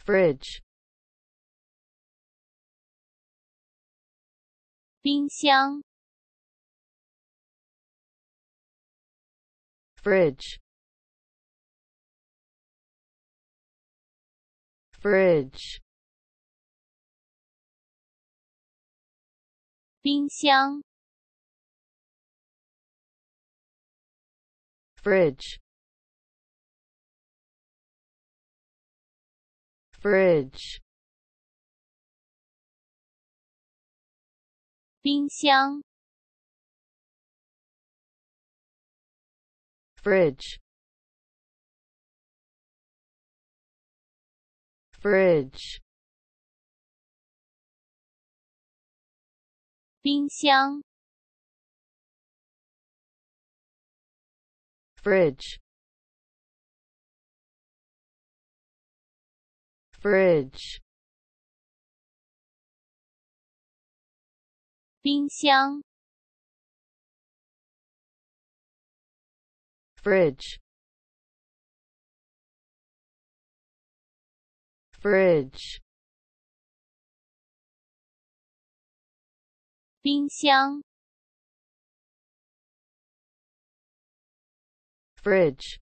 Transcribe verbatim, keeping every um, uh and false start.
fridge, 冰箱 fridge, fridge, 冰箱 fridge, fridge, 冰箱 fridge, fridge, 冰箱 fridge, fridge, 冰箱 fridge, fridge, 冰箱 fridge,